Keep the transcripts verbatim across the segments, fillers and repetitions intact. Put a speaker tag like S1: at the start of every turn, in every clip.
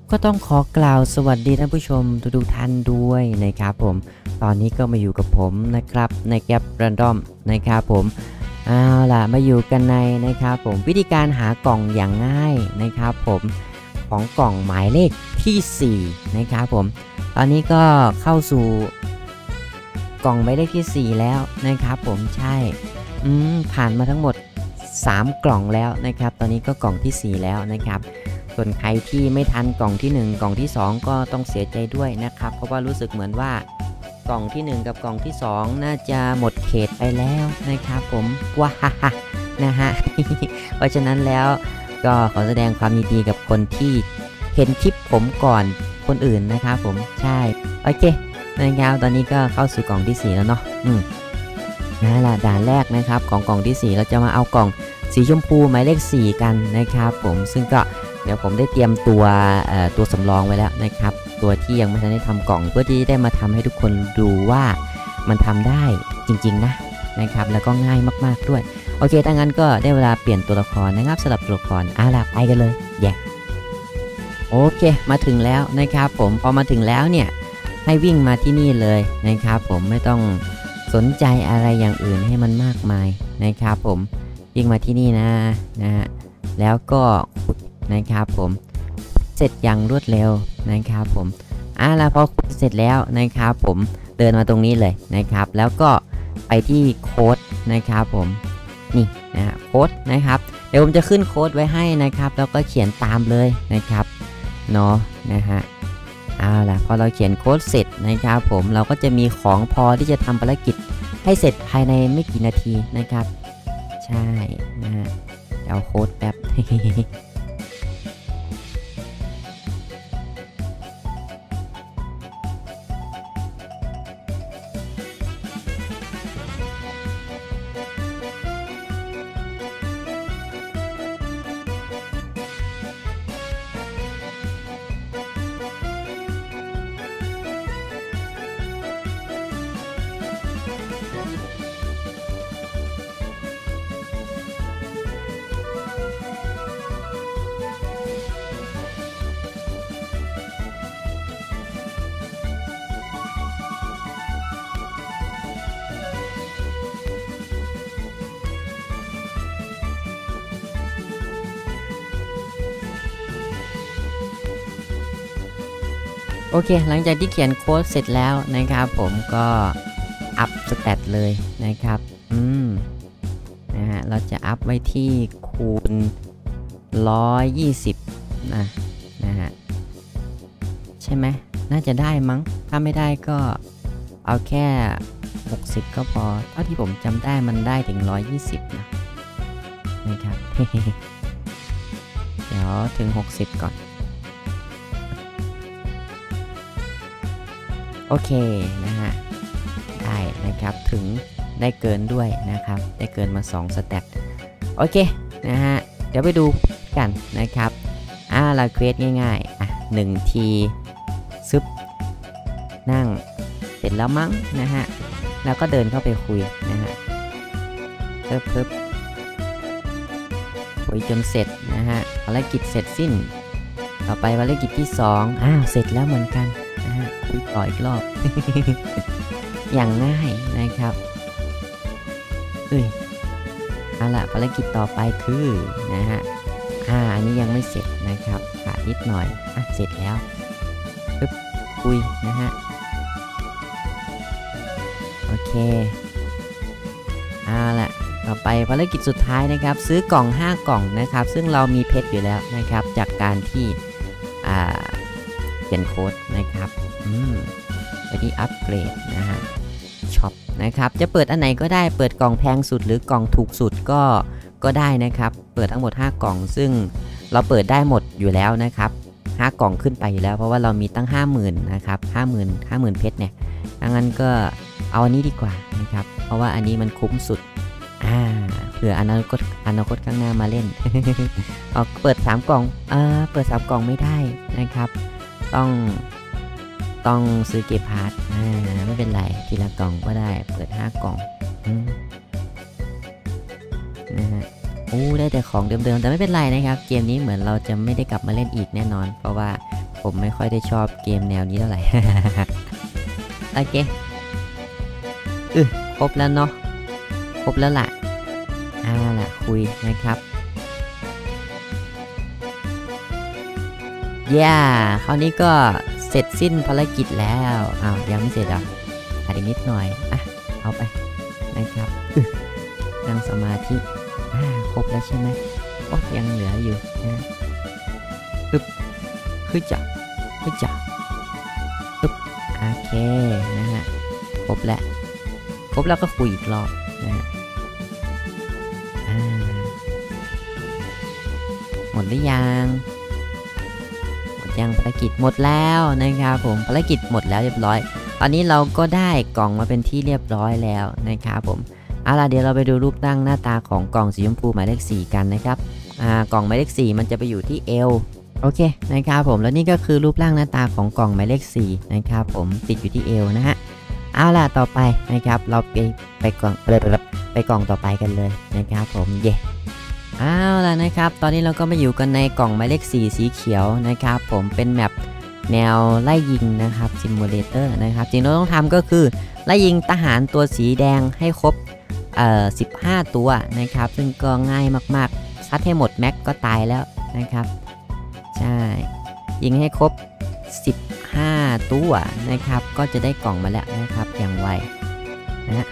S1: ก็ต้องขอกล่าวสวัสดีท่านผู้ชมทุกๆท่านด้วยนะครับผมตอนนี้ก็มาอยู่กับผมนะครับในแกปแรนดอมนะครับผมเอาล่ะมาอยู่กันในนะครับผมวิธีการหากล่องอย่างง่ายนะครับผมของกล่องหมายเลขที่สี่นะครับผมตอนนี้ก็เข้าสู่กล่องหมายเลขที่สี่แล้วนะครับผมใช่อืมผ่านมาทั้งหมดสามกล่องแล้วนะครับตอนนี้ก็กล่องที่สี่แล้วนะครับส่วนใครที่ไม่ทันกล่องที่หนึ่งกล่องที่สองก็ต้องเสียใจด้วยนะครับเพราะว่ารู้สึกเหมือนว่ากล่องที่หนึ่งกับกล่องที่สองน่าจะหมดเขตไปแล้วนะครับผมว้านะฮะ เพราะฉะนั้นแล้วก็ขอแสดงความยินดีกับคนที่เห็นคลิปผมก่อนคนอื่นนะครับผมใช่โอเคนะครับตอนนี้ก็เข้าสู่กล่องที่สี่แล้วเนาะอืมนั่นแหละด่านแรกนะครับของกล่องที่สี่เราจะมาเอากล่องสีชมพูหมายเลขสี่กันนะครับผมซึ่งก็เดี๋ยวผมได้เตรียมตัวตัวสำรองไว้แล้วนะครับตัวที่ยังไม่ทันได้ทำกล่องเพื่อที่ได้มาทำให้ทุกคนดูว่ามันทำได้จริงๆนะนะครับแล้วก็ง่ายมากๆด้วยโอเคถ้างั้นก็ได้เวลาเปลี่ยนตัวละครนะครับสำหรับตัวละครอ่ะล่ะไปกันเลยแย่โอเคมาถึงแล้วนะครับผมพอมาถึงแล้วเนี่ยให้วิ่งมาที่นี่เลยนะครับผมไม่ต้องสนใจอะไรอย่างอื่นให้มันมากมายนะครับผมวิ่งมาที่นี่นะนะฮะแล้วก็ขุดนะครับผมเสร็จอย่างรวดเร็วนะครับผมอ่ะแล้วพอขุดเสร็จแล้วนะครับผมเดินมาตรงนี้เลยนะครับแล้วก็ไปที่โค้ดนะครับผมนี่นะฮะโค้ดนะครับเดี๋ยวผมจะขึ้นโค้ดไว้ให้นะครับแล้วก็เขียนตามเลยนะครับเนาะนะฮะเอาล่ะพอเราเขียนโค้ดเสร็จนะครับผมเราก็จะมีของพอที่จะทำภารกิจให้เสร็จภายในไม่กี่นาทีนะครับใช่นะฮะเอาโค้ดแป๊บ โอเคหลังจากที่เขียนโค้ดเสร็จแล้วนะครับผมก็อัพสแตทเลยนะครับอืมนะฮะเราจะอัพไว้ที่คูณหนึ่งร้อยยี่สิบนะนะฮะใช่ไหมน่าจะได้มั้งถ้าไม่ได้ก็เอาแค่หกสิบก็พอเท่าที่ผมจำได้มันได้ถึงหนึ่งร้อยยี่สิบนะนะครับ เดี๋ยวถึงหกสิบก่อนโอเคนะฮะได้นะครับถึงได้เกินด้วยนะครับได้เกินมาสองสเต็ปโอเคนะฮะเดี๋ยวไปดูกันนะครับอ่าเราเควสง่ายๆอ่ะหนึ่งทีซึบนั่งเสร็จแล้วมั้งนะฮะแล้วก็เดินเข้าไปคุยนะฮะเพิ่มเพิ่มคุยจนเสร็จนะฮะภารกิจเสร็จสิ้นต่อไปภารกิจที่สองอ้าวเสร็จแล้วเหมือนกันคุยต่ออีกรอบ อย่างง่ายนะครับเอ้ยเอาล่ะภารกิจต่อไปคือนะฮะอ่าอันนี้ยังไม่เสร็จนะครับขาดนิดหน่อยอ่ะเสร็จแล้วปึ๊บคุยนะฮะโอเคเอาล่ะต่อไปภารกิจสุดท้ายนะครับซื้อกล่องห้ากล่องนะครับซึ่งเรามีเพชรอยู่แล้วนะครับจากการที่อ่าเขียนโค้ดนะครับอืมไปที่อัปเกรดนะฮะช็อปนะครับจะเปิดอันไหนก็ได้เปิดกล่องแพงสุดหรือกล่องถูกสุดก็ก็ได้นะครับเปิดทั้งหมดห้ากล่องซึ่งเราเปิดได้หมดอยู่แล้วนะครับห้ากล่องขึ้นไปอยู่แล้วเพราะว่าเรามีตั้ง ห้าหมื่น นะครับห้าหมื่น ห้าหมื่นเพชรเนี่ยดังนั้นก็เอาอันนี้ดีกว่านะครับเพราะว่าอันนี้มันคุ้มสุดอ่าเผื่ออนาคตอนาคตข้างหน้ามาเล่น เอาเปิดสามกล่องเออเปิดสามกล่องไม่ได้นะครับต้องต้องซื้อเก็บพาร์ทอ่าไม่เป็นไรทีละกล่องก็ได้เปิดห้ากล่องนะฮะโอ้ได้แต่ของเดิมๆแต่ไม่เป็นไรนะครับเกมนี้เหมือนเราจะไม่ได้กลับมาเล่นอีกแน่นอนเพราะว่าผผมไม่ค่อยได้ชอบเกมแนวนี้เท่าไหร่ โอเคอือครบแล้วเนาะครบแล้วล่ะอ่าล่ะคุยนะครับย่าคราวนี้ก็เสร็จสิ้นภารกิจแล้วอ้าวยังไม่เสร็จอ่ะอาจจะนิดหน่อยอ่ะเอาไปนะครับนั่งสมาธิอ่าครบแล้วใช่ไหมโอ้ยังเหลืออยู่นะปึ๊บคือจับคือจับปึ๊บโอเคนะฮะครบแล้วครบแล้วก็คุยอีกรอบนะฮะอ่าหมดหรือยังหมดยังภารกิจหมดแล้วนะครับผมภารกิจหมดแล้วเรียบร้อยตอนนี้เราก็ได้กล่องมาเป็นที่เรียบร้อยแล้วนะครับผมเอาล่ะเดี๋ยวเราไปดูรูปตั้งหน้าตาของกล่องสีชมพูหมายเลขสี่กันนะครับอ่ากล่องหมายเลขสี่มันจะไปอยู่ที่เอวโอเคนะครับผมแล้วนี่ก็คือรูปร่างหน้าตาของกล่องหมายเลขสี่นะครับผมติดอยู่ที่เอวนะฮะเอาล่ะต่อไปนะครับเราไปไปกล่องไปไปกล่องต่อไปกันเลยนะครับผมเย่เอาล่ะนะครับตอนนี้เราก็มาอยู่กันในกล่องหมายเลขสี่สีเขียวนะครับผมเป็นแมปแนวไล่ยิงนะครับซิมูเลเตอร์นะครับสิ่งที่เราต้องทำก็คือไล่ยิงทหารตัวสีแดงให้ครบเอ่อสิบห้าตัวนะครับซึ่งก็ง่ายมากๆซัดให้หมดแม็กก็ตายแล้วนะครับใช่ยิงให้ครบสิบห้าตัวนะครับก็จะได้กล่องมาแล้วนะครับอย่างไวนะฮะ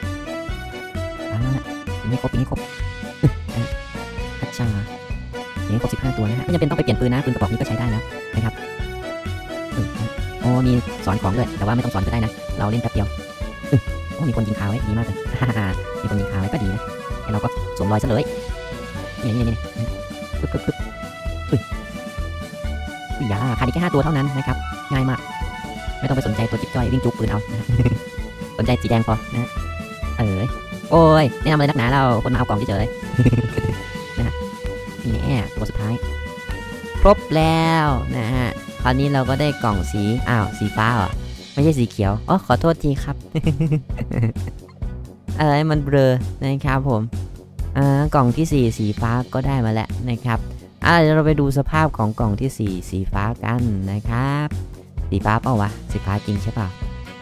S1: ยิงให้ครบยิงให้ครบฮัชชายิงให้ครบสิบห้าตัวนะฮะไม่จำเป็นต้องไปเปลี่ยนปืนนะปืนกระบอกนี้ก็ใช้ได้แล้วนะครับโอ้มีสอนของด้วยแต่ว่าไม่ต้องสอนก็ได้นะเราเล่นแป๊บเดียวโอ้มีคนยิงคาไว้ดีมากเลยมีคนยิงคาไว้ก็ดีนะให้เราก็สวมรอยซะเลยนี่นี่นี่ปึ๊บปึ๊บปึ๊บอุ้ยอุ้ยอย่าขาดอีกแค่ห้าตัวเท่านั้นนะครับง่ายมากไม่ต้องไปสนใจตัวจิ๊บจ้อยวิ่งจุกปืนเอานะสนใจสีแดงพอนะเออโอ้ยแนะนำเลยนักหนาเราคนมาเอากล่องเฉยๆนะนี่แอบตัวสุดท้ายครบแล้วนะฮะคราวนี้เราก็ได้กล่องสีอ้าวสีฟ้าเหรอไม่ใช่สีเขียวอ๋อขอโทษทีครับ อะไรมันเบลอนะครับผมอ่ากล่องที่สี่สีฟ้าก็ได้มาแล้วนะครับอ่าเดี๋ยวเราไปดูสภาพของกล่องที่สี่สีฟ้ากันนะครับสีฟ้าเปล่าวะสีฟ้าจริงใช่เปล่า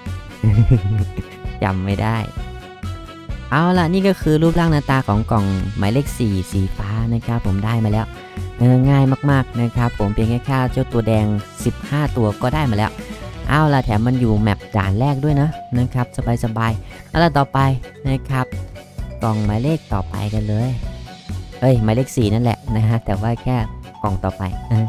S1: จำไม่ได้เอาล่ะนี่ก็คือรูปร่างหน้าตาของกล่องหมายเลขสี่สีฟ้านะครับผมได้มาแล้วเออง่ายมากๆนะครับผมเพียงแค่ฆ่าเจ้าตัวแดงสิบห้าตัวก็ได้มาแล้วเอาล่ะแถมมันอยู่แมปด่านแรกด้วยนะนะครับสบายๆเอาล่ะต่อไปนะครับกล่องหมายเลขต่อไปกันเลยเอ้ยหมายเลขสี่นั่นแหละนะฮะแต่ว่าแค่กล่องต่อไป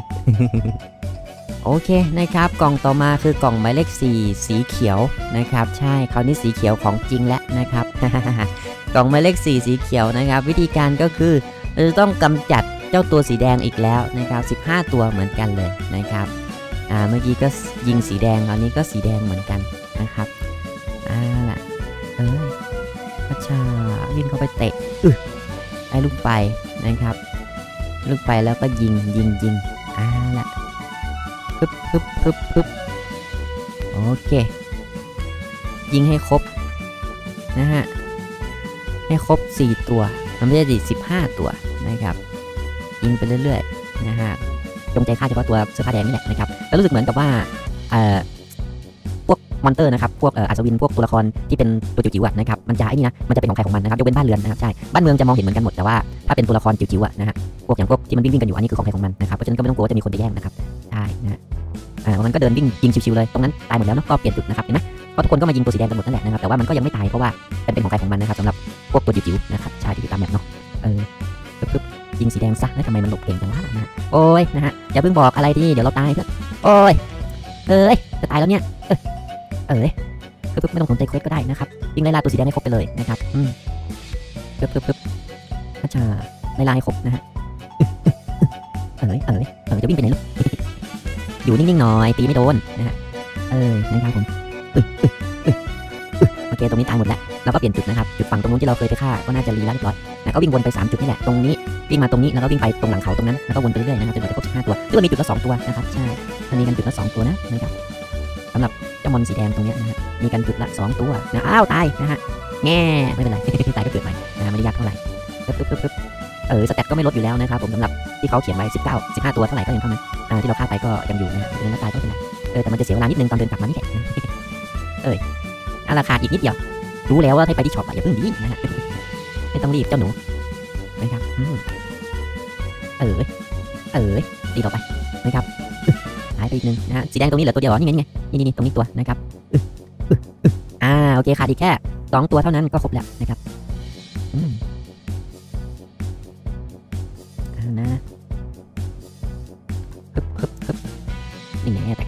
S1: โอเคนะครับกล่องต่อมาคือกล่องหมายเลขสี่สีเขียวนะครับใช่คราวนี้สีเขียวของจริงแล้วนะครับ กล่องหมายเลขสี่สีเขียวนะครับวิธีการก็คือเราจะต้องกำจัดเจ้าตัวสีแดงอีกแล้วนะครับสิบห้าตัวเหมือนกันเลยนะครับอ่าเมื่อกี้ก็ยิงสีแดงตอนนี้ก็สีแดงเหมือนกันนะครับอ่าล่ะเอ้ยพัชชาวิ่งเข้าไปเตะอึไอ้ลูกไปนะครับลูกไปแล้วก็ยิงยิงยิงอ่าล่ะปึ๊บปึ๊บปึ๊บปึ๊บโอเคยิงให้ครบนะฮะให้ครบสี่ตัวมันไม่ใช่ดิสิบห้าตัวนะครับยิงไปเรื่อยๆนะฮะจงใจฆ่าเฉพาะตัวเสื้อผ้าแดงนี่แหละนะครับแล้วรู้สึกเหมือนกับว่าเอ่อพวกมอนเตอร์นะครับพวกเอ่ออัศวินพวกตัวละครที่เป็นตัวจิ๋วๆนะครับมันจะไอ้นี่นะมันจะเป็นของใครของมันนะครับยกเว้นบ้านเรือนนะครับใช่บ้านเมืองจะมองเห็นเหมือนกันหมดแต่ว่าถ้าเป็นตัวละครจิ๋วๆนะฮะพวกอย่างพวกที่มันวิ่งๆกันอยู่อันนี้คือของใครของมันนะครับเพราะฉะนั้นก็ไม่ต้องกลัวว่าจะมีคนไปแย่งนะครับใช่นะฮะอ่ามันก็เดินวิ่งยิงชิวๆเลยตรงนั้นตายหมดแล้วเนาะก็เปลี่ยนจุดนะครับเห็นไหมเพราะทุกคนก็มายิงตัวสีแดงกันหมดนั่นแหละนะครับแต่ว่ามันก็ยังไม่ตายเพราะว่าเป็นเป็นของใครของมันนะครับสำหรับพวกตัวจิ๋วๆนะครับใช่ที่ตามแบบเนาะเออปึ๊บๆยิงสีแดงซะแล้วทำไมมันหลบเก่งจังวะนะฮะโอ้ยนะฮะอย่าเพิ่งบอกอะไรที่เดี๋ยวเราตายเพื่อนโอ้ยเอ้ยจะตายแล้วเนี่ยเออเอ้ยปึ๊บๆไม่ต้องสนใจเควสก็ได้นะครับยิงไล่ล่าตัวสีแดงให้ครบไปเลยนะครับอืมปึ๊บปึ๊บปึ๊บอาจารย์ไล่ล่าให้ครบนะฮะเอ้ยเอ้ยเอ้ยจะวิ่งไปไหนลูก อยู่นิ่งๆหน่อยตีไม่โดนนะฮะเออนะครับผมโอเคตรงนี้ตายหมดแล้วเราก็เปลี่ยนจุดนะครับจุดฝั่งตรงนู้นที่เราเคยไปฆ่าก็น่าจะรีแล้วเรียบร้อยนะก็วิ่งวนไปสามจุดนี่แหละตรงนี้วิ่งมาตรงนี้แล้วก็วิ่งไปตรงหลังเขาตรงนั้นแล้วก็วนไปเรื่อยๆนะครับจนกว่าจะครบสิบห้าตัวซึ่งมันมีจุดละสองตัวนะครับใช่มันมีกันจุดละสองตัวนะนะครับสำหรับเจ้ามอนสีแดงตรงนี้นะฮะมีกันจุดละสองตัวนะอ้าวตายนะฮะแง่ไม่เป็นไร ตายก็เกิดใหม่นะไม่ได้ยากเท่าไหร่ปึ๊บปึ๊บปึ๊บเออสแตทก็ไม่ลดอยู่แล้วนะครับผมสำหรับที่เขาเขียนไว้สิบเก้า สิบห้าตัวเท่าไหร่ก็ยังเท่านั้นอ่าที่เราฆ่าไปก็ยังอยู่นะเดินแล้วตายก็เป็นไรเออแต่มันจะเสียเวลานิดนึงตอนเดินกลับมานี่แหละเอออาราคาอีกนิดเดียวรู้แล้วว่าให้ไปที่ช็อปอย่าเพิ่งดีนะฮะไม่ต้องรีบเจ้าหนูนะครับเออเออดีต่อไปนะครับหายไปอีกนึงนะฮะสีแดงตรงนี้เหลือตัวเดียวนี่ไงนี่นี่ตรงนี้ตัวนะครับอ่าโอเคขาดอีกแค่สองตัวเท่านั้นก็ครบแล้วนะครับอืมอ่านะฮึบฮึบฮึบนี่ไงแต่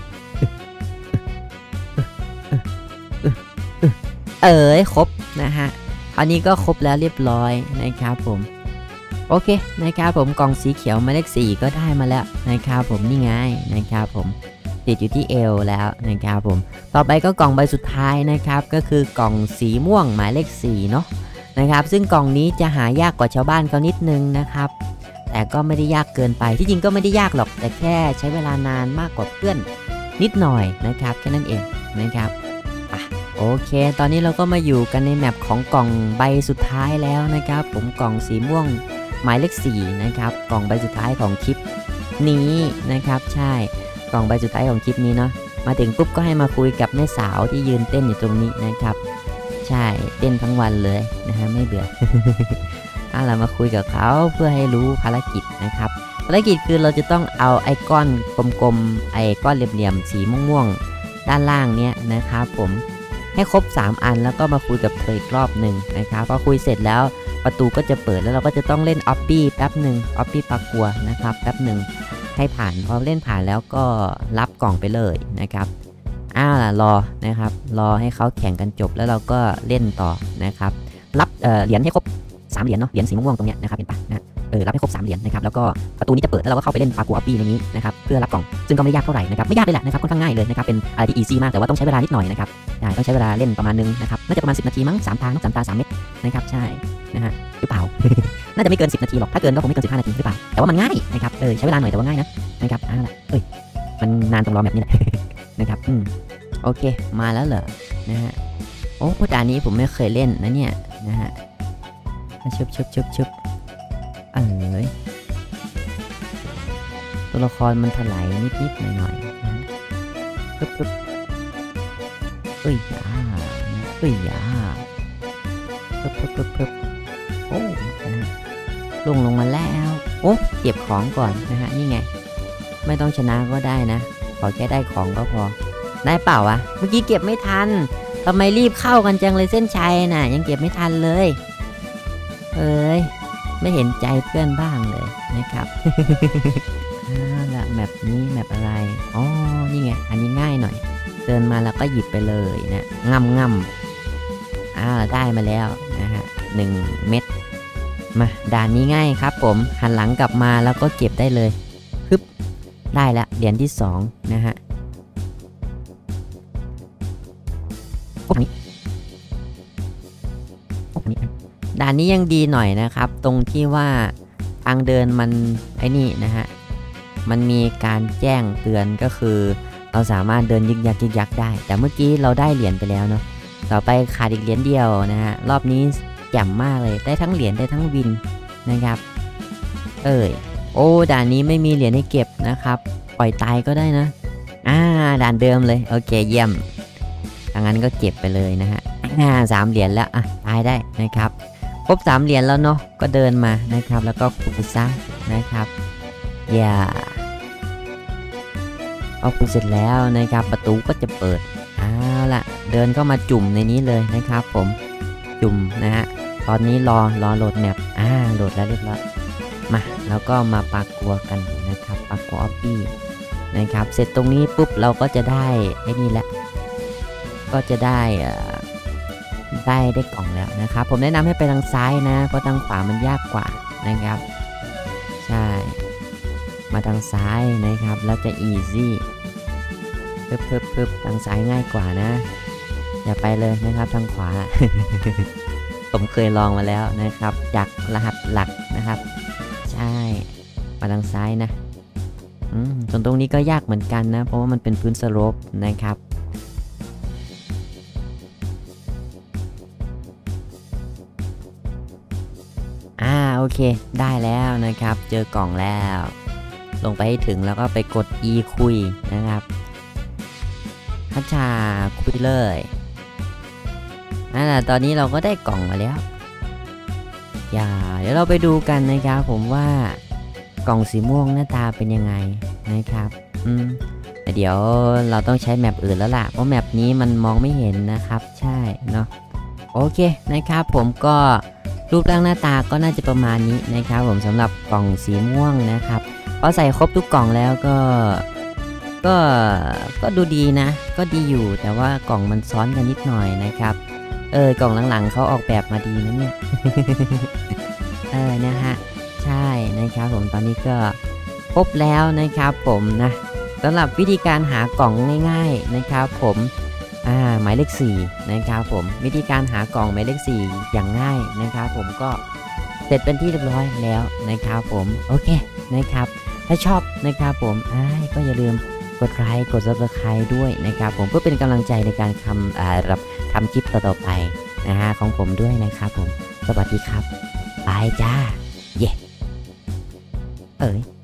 S1: เออครบนะฮะอันนี้ก็ครบแล้วเรียบร้อยนะครับผมโอเคนะครับผมกล่องสีเขียวหมายเลขสี่ก็ได้มาแล้วนะครับผมนี่ไงนะครับผมติดอยู่ที่เอวแล้วนะครับผมต่อไปก็กล่องใบสุดท้ายนะครับก็คือกล่องสีม่วงหมายเลขสี่เนาะนะครับซึ่งกล่องนี้จะหายากกว่าชาวบ้านเขานิดนึงนะครับแต่ก็ไม่ได้ยากเกินไปที่จริงก็ไม่ได้ยากหรอกแต่แค่ใช้เวลานานมากกว่าเพื่อนนิดหน่อยนะครับแค่นั้นเองนะครับโอเคตอนนี้เราก็มาอยู่กันในแมปของกล่องใบสุดท้ายแล้วนะครับผมกล่องสีม่วงหมายเลขสี่นะครับกล่องใบสุดท้ายของคลิปนี้นะครับใช่กล่องใบสุดท้ายของคลิปนี้เนาะมาถึงปุ๊บก็ให้มาคุยกับแม่สาวที่ยืนเต้นอยู่ตรงนี้นะครับใช่เต้นทั้งวันเลยนะฮะไม่เบื่อ เอาล่ะมาคุยกับเขาเพื่อให้รู้ภารกิจนะครับภารกิจคือเราจะต้องเอาไอ้ก้อนกลมๆไอ้ก้อนเหลี่ยมๆสีม่วงๆด้านล่างเนี้ยนะครับผมให้ครบสามอันแล้วก็มาคุยกับเธออีกรอบหนึ่งนะครับพอคุยเสร็จแล้วประตูก็จะเปิดแล้วเราก็จะต้องเล่นออปปี้แป๊บหนึ่งออปปี้ปากัวนะครับแป๊บหนึ่งให้ผ่านพอเล่นผ่านแล้วก็รับกล่องไปเลยนะครับอ้าวล่ะรอนะครับรอให้เขาแข่งกันจบแล้วเราก็เล่นต่อนะครับรับเอ่อเหรียญให้ครบสามเหรียญเนาะเหรียญสีม่วงๆตรงเนี้ยนะครับเห็นปะนะเออรับให้ครบสามเหรียญนะครับแล้วก็ประตูนี้จะเปิดแล้วเราก็เข้าไปเล่นปากัวออปปี้ในนี้นะครับเพื่อรับกล่องซึ่งก็ไม่ยากเท่าไหร่นะครับไม่ยากเลยแหละนะครับค่อนข้างง่ายเลยนะครับเป็นอะไรที่อีซี่มากแต่ว่าต้องใช้เวลานิดหน่อยนะครับใช่ต้องใช้เวลาเล่นประมาณนึงนะครับน่าจะประมาณสิบนาทีมั้งสามทางสามตาสามเม็ดนะครับใช่นะฮะหรือเปล่า น่าจะไม่เกินสิบนาทีหรอกถ้าเกินก็คงไม่เกินสิบห้านาทีหรือเปล่าแต่ว่ามันง่ายนะครับเออใช้เวลาหน่อยแต่ว่าง่ายนะนะครับอ่าละเอ้ยมันนานตรงรอแบบนี้แหละ นะครับอืมโอเคมาแล้วเหรอนะฮะโอ้ด่านนี้ผมไม่เคยเล่นนะเนี่ยนะฮะชึบชึบชึบชึบเอ้ยตัวละครมันถลายนิดๆหน่อยๆนะปึ๊บปึ๊บเอ้ยยาเอ้ยยาปึ๊บปึ๊บปึ๊บปึ๊บโอ้ลงลงมาแล้วโอ้เก็บของก่อนนะฮะนี่ไงไม่ต้องชนะก็ได้นะขอแค่ได้ของก็พอได้เปล่าวะเมื่อกี้เก็บไม่ทันทำไมรีบเข้ากันจังเลยเส้นชัยน่ะยังเก็บไม่ทันเลยเอ้ยไม่เห็นใจเพื่อนบ้างเลยนะครับ อ่าละแมปนี้แมปอะไรอ๋อนี่ไงอันนี้ง่ายหน่อยเดินมาแล้วก็หยิบไปเลยนะง่ำง่ำอ่าได้มาแล้วนะฮะหนึ่งเม็ดมาด่านนี้ง่ายครับผมหันหลังกลับมาแล้วก็เก็บได้เลยฮึบได้แล้วเหรียญที่สองนะฮะโอ้นี้โอ้นี้ด่านนี้ยังดีหน่อยนะครับตรงที่ว่าทางเดินมันไอ้นี่นะฮะมันมีการแจ้งเตือนก็คือเราสามารถเดินยึกยักยึกยักได้แต่เมื่อกี้เราได้เหรียญไปแล้วเนาะต่อไปขาดอีกเหรียญเดียวนะฮะรอบนี้แจ่มมากเลยได้ทั้งเหรียญได้ทั้งวินนะครับเอ้ยโอ้ด่านนี้ไม่มีเหรียญให้เก็บนะครับปล่อยตายก็ได้นะอ่าด่านเดิมเลยโอเคเยี่ยมดังนั้นก็เก็บไปเลยนะฮะอ่าสามเหรียญแล้วอ่ะตายได้นะครับครบสามเหรียญแล้วเนาะก็เดินมานะครับแล้วก็ขุดซะนะครับอย่าเอาขุดเสร็จแล้วนะครับประตูก็จะเปิดเอาล่ะเดินเข้ามาจุ่มในนี้เลยนะครับผมจุ่มนะฮะตอนนี้รอรอโหลดแมปอ่าโหลดแล้วเรียบร้อยมาแล้วก็มาปากัวกันนะครับปากัวออปปี้นะครับเสร็จตรงนี้ปุ๊บเราก็จะได้ไอ้นี่แหละก็จะได้ได้ได้กล่องแล้วนะครับผมแนะนำให้ไปทางซ้ายนะเพราะทางขวามันยากกว่านะครับใช่มาทางซ้ายนะครับแล้วจะอีซี่เพิ่มเพิ่มเพิ่มทางซ้ายง่ายกว่านะอย่าไปเลยนะครับทางขวา ผมเคยลองมาแล้วนะครับจากรหัสหลักนะครับใช่มาทางซ้ายนะอืมส่วนตรงนี้ก็ยากเหมือนกันนะเพราะว่ามันเป็นพื้นสโลปนะครับอ่าโอเคได้แล้วนะครับเจอกล่องแล้วลงไปให้ถึงแล้วก็ไปกด E คุยนะครับฮัชชาคุยเลยนั่นแหละตอนนี้เราก็ได้กล่องมาแล้วอย่าเดี๋ยวเราไปดูกันนะครับผมว่ากล่องสีม่วงหน้าตาเป็นยังไงนะครับอืมแต่เดี๋ยวเราต้องใช้แมปอื่นแล้วล่ะเพราะแมปนี้มันมองไม่เห็นนะครับใช่เนาะโอเคนะครับผมก็รูปร่างหน้าตาก็น่าจะประมาณนี้นะครับผมสำหรับกล่องสีม่วงนะครับพอใส่ครบทุกกล่องแล้วก็ก็ก็ดูดีนะก็ดีอยู่แต่ว่ากล่องมันซ้อนกันนิดหน่อยนะครับเออกล่องหลังๆเขาออกแบบมาดีนะเนี่ย เออนะฮะใช่นะครับผมตอนนี้ก็ครบแล้วนะครับผมนะสำหรับวิธีการหากล่องง่ายๆนะครับผมอ่าหมายเลขสี่นะครับผมวิธีการหากล่องหมายเลขสี่อย่างง่ายนะครับผมก็เสร็จเป็นที่เรียบร้อยแล้วนะครับผมโอเคนะครับถ้าชอบนะครับผมอ่าก็อย่าลืมกดไลค์กด ซับสไครบ์ ด้วยนะครับผมเพื่อเป็นกำลังใจในการทำอ่ารับทำคลิปต่อๆไปนะฮะของผมด้วยนะครับผมสวัสดีครับบายจ้าเย่เอ้ย